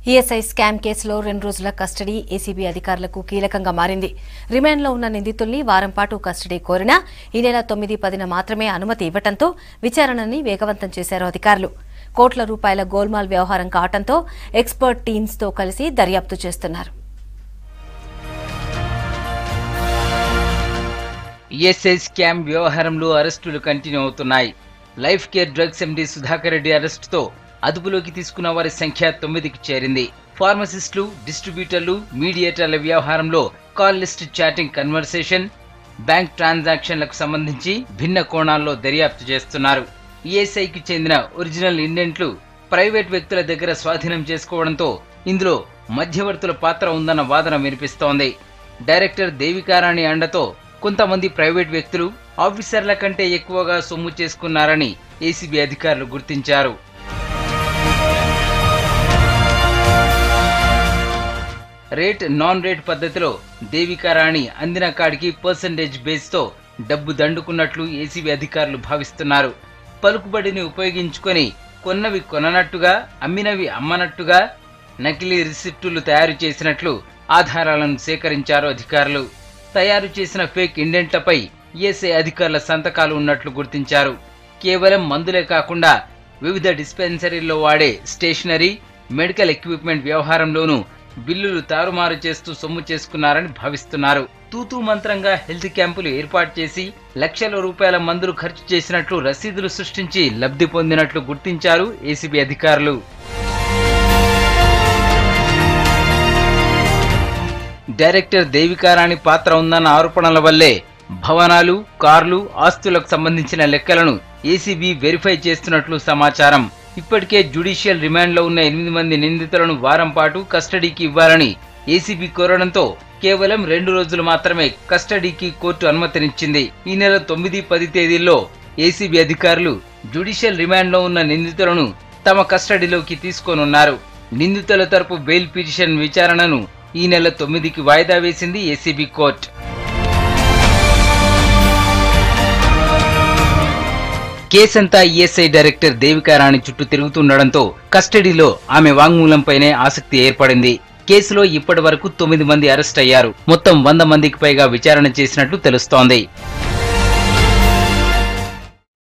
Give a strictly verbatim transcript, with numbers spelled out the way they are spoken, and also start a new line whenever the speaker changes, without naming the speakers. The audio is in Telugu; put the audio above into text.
ఈఎస్ఐ స్కామ్ కేసులో రెండు రోజుల కస్టడీ ఏసీబీ అధికారులకు కీలకంగా మారింది. రిమాండ్లో ఉన్న నిందితుల్ని వారం పాటు కస్టడీ కోరినా ఈ నెల తొమ్మిది పదిన మాత్రమే అనుమతి ఇవ్వడంతో విచారణని వేగవంతం చేశారు అధికారులు. కోట్ల రూపాయల గోల్మాల్ వ్యవహారం కావడంతో ఎక్స్పర్ట్ టీమ్స్ తో కలిసి దర్యాప్తు చేస్తున్నారు.
ఈఎస్ఐ స్కామ్ వ్యవహారంలో అరెస్టులు కంటిన్యూ అవుతున్నాయి. Life care drugs MD Sudhakar Reddy అరెస్టుతో అదుపులోకి తీసుకున్న వారి సంఖ్య తొమ్మిదికి చేరింది. ఫార్మసిస్టులు, డిస్ట్రిబ్యూటర్లు, మీడియేటర్ల వ్యవహారంలో call list chatting conversation, bank ట్రాన్సాక్షన్లకు సంబంధించి భిన్న కోణాల్లో దర్యాప్తు చేస్తున్నారు. ఈఎస్ఐకి చెందిన ఒరిజినల్ ఇండెంట్లు ప్రైవేట్ వ్యక్తుల దగ్గర స్వాధీనం చేసుకోవడంతో ఇందులో మధ్యవర్తుల పాత్ర ఉందన్న వాదన వినిపిస్తోంది. డైరెక్టర్ దేవికారాణి అండతో కొంతమంది ప్రైవేట్ వ్యక్తులు ఆఫీసర్ల కంటే ఎక్కువగా సొమ్ము చేసుకున్నారని ఏసీబీ అధికారులు గుర్తించారు. రేట్ నాన్ రేట్ పద్ధతిలో దేవికారాణి అందిన కాడికి పర్సంటేజ్ బేస్తో డబ్బు దండుకున్నట్లు ఏసీబీ అధికారులు భావిస్తున్నారు. పలుకుబడిని ఉపయోగించుకొని కొన్నవి కొననట్టుగా, అమ్మినవి అమ్మనట్టుగా నకిలీ రిసిప్టులు తయారు చేసినట్లు ఆధారాలను సేకరించారు అధికారులు. తయారు చేసిన ఫేక్ ఇండెంట్లపై ఈఎస్ఐ అధికారుల సంతకాలు ఉన్నట్లు గుర్తించారు. కేవలం మందులే కాకుండా వివిధ డిస్పెన్సరీల్లో వాడే స్టేషనరీ, మెడికల్ ఎక్విప్మెంట్ వ్యవహారంలోనూ బిల్లులు తారుమారు చేస్తూ సొమ్ము చేసుకున్నారని భావిస్తున్నారు. తూతూ మంత్రంగా హెల్త్ క్యాంపులు ఏర్పాటు చేసి లక్షల రూపాయల మందులు ఖర్చు చేసినట్లు రసీదులు సృష్టించి లబ్ధి పొందినట్లు గుర్తించారు ఏసీబీ అధికారులు. డైరెక్టర్ దేవికారాణి పాత్ర ఉందన్న ఆరోపణల వల్లే భవనాలు, కార్లు, ఆస్తులకు సంబంధించిన లెక్కలను ఏసీబీ వెరిఫై చేస్తున్నట్లు సమాచారం. ఇప్పటికే జ్యుడిషియల్ రిమాండ్లో ఉన్న ఎనిమిది మంది నిందితులను వారం పాటు కస్టడీకి ఇవ్వాలని ఏసీబీ కోరడంతో కేవలం రెండు రోజులు మాత్రమే కస్టడీకి కోర్టు అనుమతినిచ్చింది. ఈ నెల తొమ్మిది పది తేదీల్లో ఏసీబీ అధికారులు జ్యుడిషియల్ రిమాండ్లో ఉన్న నిందితులను తమ కస్టడీలోకి తీసుకోనున్నారు. నిందితుల తరపు బెయిల్ పిటిషన్ విచారణను ఈ నెల తొమ్మిదికి వాయిదా వేసింది ఏసీబీ కోర్టు. కేసంతా ఈఎస్ఐ డైరెక్టర్ దేవికారాణి చుట్టూ తిరుగుతుండడంతో కస్టడీలో ఆమె వాంగ్మూలంపైనే ఆసక్తి ఏర్పడింది. కేసులో ఇప్పటి వరకు తొమ్మిది మంది అరెస్ట్ అయ్యారు. మొత్తం వంద మందికి పైగా విచారణ చేసినట్లు తెలుస్తోంది.